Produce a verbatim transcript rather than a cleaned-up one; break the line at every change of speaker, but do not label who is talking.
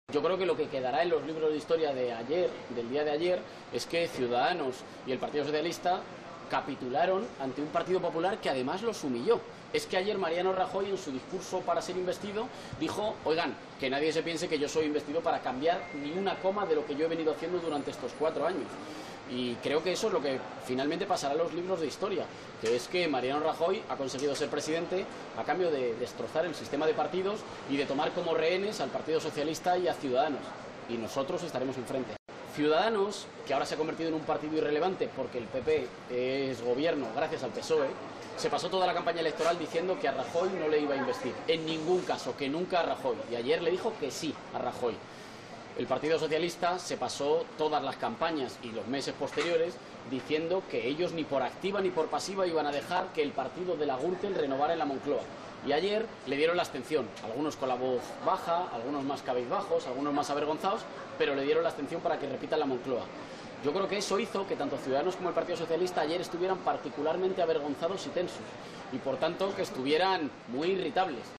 Yo creo que lo que quedará en los libros de historia de ayer, del día de ayer, es que Ciudadanos y el Partido Socialista capitularon ante un Partido Popular que además los humilló. Es que ayer Mariano Rajoy, en su discurso para ser investido, dijo: oigan, que nadie se piense que yo soy investido para cambiar ni una coma de lo que yo he venido haciendo durante estos cuatro años. Y creo que eso es lo que finalmente pasará en los libros de historia, que es que Mariano Rajoy ha conseguido ser presidente a cambio de destrozar el sistema de partidos y de tomar como rehenes al Partido Socialista y a Ciudadanos. Y nosotros estaremos enfrente. Ciudadanos, que ahora se ha convertido en un partido irrelevante porque el P P es gobierno gracias al P S O E, se pasó toda la campaña electoral diciendo que a Rajoy no le iba a investir. En ningún caso, que nunca a Rajoy. Y ayer le dijo que sí a Rajoy. El Partido Socialista se pasó todas las campañas y los meses posteriores diciendo que ellos ni por activa ni por pasiva iban a dejar que el partido de la Gürtel renovara en la Moncloa. Y ayer le dieron la abstención, algunos con la voz baja, algunos más cabizbajos, algunos más avergonzados, pero le dieron la abstención para que repita la Moncloa. Yo creo que eso hizo que tanto Ciudadanos como el Partido Socialista ayer estuvieran particularmente avergonzados y tensos, y por tanto que estuvieran muy irritables.